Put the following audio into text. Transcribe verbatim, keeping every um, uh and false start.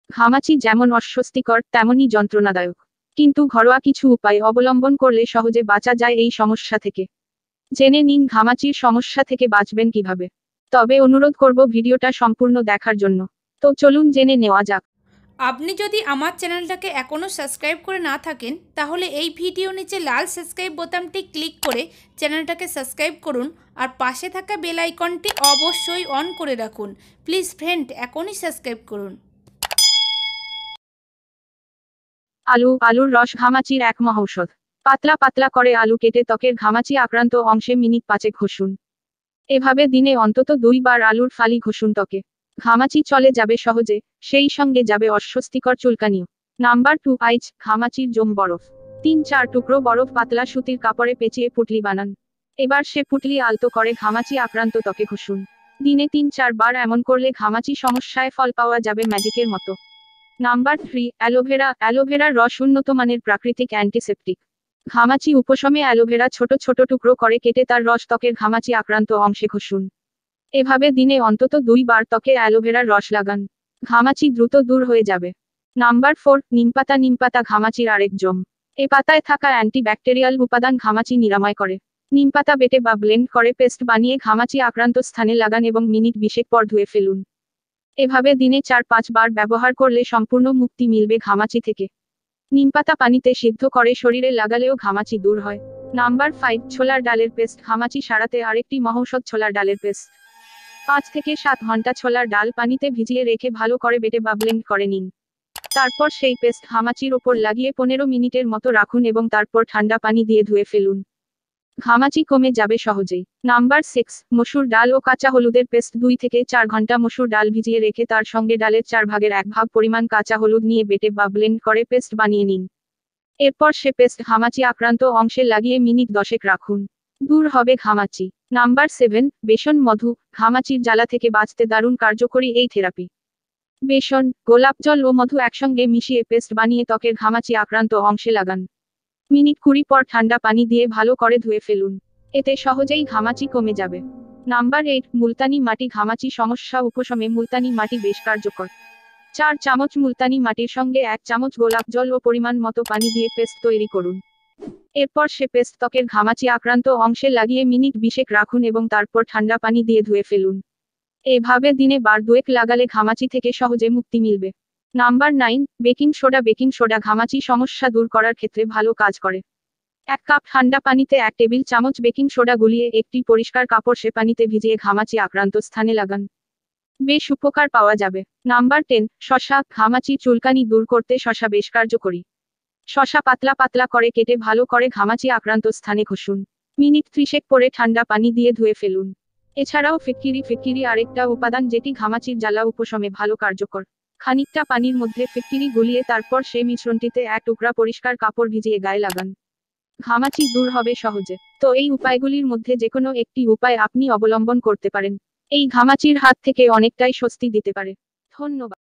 ঘামাচি যেমন অস্বস্তিকর তেমনই যন্ত্রণাদায়ক, কিন্তু ঘরোয়া কিছু উপায় অবলম্বন করলে সহজে বাঁচা যায় এই সমস্যা থেকে। জেনে নিন ঘামাচির সমস্যা থেকে বাঁচবেন কিভাবে। তবে অনুরোধ করব ভিডিওটা সম্পূর্ণ দেখার জন্য। তো চলুন জেনে নেওয়া যাক। আপনি যদি আমার চ্যানেলটাকে এখনও সাবস্ক্রাইব করে না থাকেন তাহলে এই ভিডিও নিচে লাল সাবস্ক্রাইব বোতামটি ক্লিক করে চ্যানেলটাকে সাবস্ক্রাইব করুন আর পাশে থাকা বেল আইকনটি অবশ্যই অন করে রাখুন। প্লিজ ফ্রেন্ড, এখনই সাবস্ক্রাইব করুন। আলু আলুর রস ঘামাচির এক মহৌষধ। পাতলা পাতলা করে আলু কেটে ত্বকের ঘামাচি আক্রান্ত অংশে মিনিট পাঁচেক ঘষুন। এভাবে দিনে অন্তত দুইবার আলুর ফালি ঘষুন ত্বকে। ঘামাচি চলে যাবে সহজে, সেই সঙ্গে যাবে অস্বস্তিকর চুলকানিও। নাম্বার টু আইচ ঘামাচির জম বরফ। তিন চার টুকরো বরফ পাতলা সুতির কাপড়ে পেঁচিয়ে পুটলি বানান। এবার সে পুটলি আলতো করে ঘামাচি আক্রান্ত ত্বকে ঘষুন। দিনে তিন চার বার এমন করলে ঘামাচি সমস্যায় ফল পাওয়া যাবে ম্যাজিকের মতো। নাম্বার থ্রি অ্যালোভেরা অ্যালোভেরার রস উন্নত মানের প্রাকৃতিক অ্যান্টিসেপটিক। ঘামাচি উপশমে অ্যালোভেরা ছোট ছোট টুকরো করে কেটে তার রস ত্বকের ঘামাচি আক্রান্ত অংশে ঘষুন। এভাবে দিনে অন্তত দুই বার ত্বকে অ্যালোভেরার রস লাগান। ঘামাচি দ্রুত দূর হয়ে যাবে। নাম্বার ফোর নিমপাতা নিমপাতা ঘামাচির আরেক জম। এ পাতায় থাকা অ্যান্টিব্যাকটেরিয়াল উপাদান ঘামাচি নিরাময় করে। নিমপাতা বেটে বা ব্লেন্ড করে পেস্ট বানিয়ে ঘামাচি আক্রান্ত স্থানে লাগান এবং মিনিট বিশেক পর ধুয়ে ফেলুন। এভাবে দিনে চার পাঁচ বার ব্যবহার করলে সম্পূর্ণ মুক্তি মিলবে ঘামাচি থেকে। নিমপাতা পানিতে সিদ্ধ করে শরীরে লাগালেও ঘামাচি দূর হয়। নাম্বার ফাইভ ছোলার ডালের পেস্ট ঘামাচি সারাতে আরেকটি মহৌষধ ছোলার ডালের পেস্ট। পাঁচ থেকে সাত ঘন্টা ছোলার ডাল পানিতে ভিজিয়ে রেখে ভালো করে বেটে বা ব্লেন্ড করে নিন। তারপর সেই পেস্ট ঘামাচির ওপর লাগিয়ে পনেরো মিনিটের মতো রাখুন এবং তারপর ঠান্ডা পানি দিয়ে ধুয়ে ফেলুন। ঘামাচি কমে যাবে সহজেই। নাম্বার সিক্স মসুর ডাল ও কাঁচা হলুদের পেস্ট। দুই থেকে চার ঘন্টা মসুর ডাল ভিজিয়ে রেখে তার সঙ্গে ডালের চার ভাগের এক ভাগ পরিমাণ কাঁচা হলুদ নিয়ে বেটে বা ব্লেন্ড করে পেস্ট বানিয়ে নিন। এরপর সে পেস্ট ঘামাচি আক্রান্ত অংশে লাগিয়ে মিনিট দশেক রাখুন। দূর হবে ঘামাচি। নাম্বার সেভেন বেসন মধু ঘামাচির জ্বালা থেকে বাঁচতে দারুণ কার্যকরী এই থেরাপি। বেসন গোলাপ জল ও মধু একসঙ্গে মিশিয়ে পেস্ট বানিয়ে ত্বকের ঘামাচি আক্রান্ত অংশে লাগান। মিনিট কুড়ি পর ঠান্ডা পানি দিয়ে ভালো করে ধুয়ে ফেলুন। এতে সহজেই ঘামাচি কমে যাবে। নাম্বার এইট মুলতানি মাটি ঘামাচি সমস্যা উপশমে মুলতানি মাটি বেশ কার্যকর। চার চামচ মুলতানি মাটির সঙ্গে এক চামচ গোলাপ জল ও পরিমাণ মতো পানি দিয়ে পেস্ট তৈরি করুন। এরপর সে পেস্ট ত্বকের ঘামাচি আক্রান্ত অংশে লাগিয়ে মিনিট বিশেক রাখুন এবং তারপর ঠান্ডা পানি দিয়ে ধুয়ে ফেলুন। এভাবে দিনে বার দুয়েক লাগালে ঘামাচি থেকে সহজে মুক্তি মিলবে। Number nine baking soda baking soda ঘামাচি সমস্যা দূর করার ক্ষেত্রে ভালো কাজ করে। এক কাপ ঠান্ডা পানিতে এক টেবিল চামচ বেকিং সোডা গুলিয়ে একটি পরিষ্কার কাপড় সে পানিতে ভিজিয়ে ঘামাচি আক্রান্ত স্থানে লাগান। বেশ উপকার পাওয়া যাবে। নাম্বার টেন শসা ঘামাচি চুলকানি দূর করতে শসা বেশ কার্যকরী। শসা পাতলা পাতলা করে কেটে ভালো করে ঘামাচি আক্রান্ত স্থানে ঘষুন। মিনিট ত্রিশেক পরে ঠান্ডা পানি দিয়ে ধুয়ে ফেলুন। এছাড়াও ফিটকিরি ফিটকিরি আরেকটা উপাদান যেটি ঘামাচির জ্বালা উপশমে ভালো কার্যকর। খানিকটা পানির মধ্যে ফিটকিরি গুলিয়ে তারপর সেই মিশ্রণটিতে এক টুকরা পরিষ্কার কাপড় ভিজিয়ে গায়ে লাগান। ঘামাচি দূর হবে সহজে। তো এই উপায়গুলির মধ্যে যেকোনো একটি উপায় আপনি অবলম্বন করতে পারেন। এই ঘামাচির হাত থেকে অনেকটাই স্বস্তি দিতে পারে। ধন্যবাদ।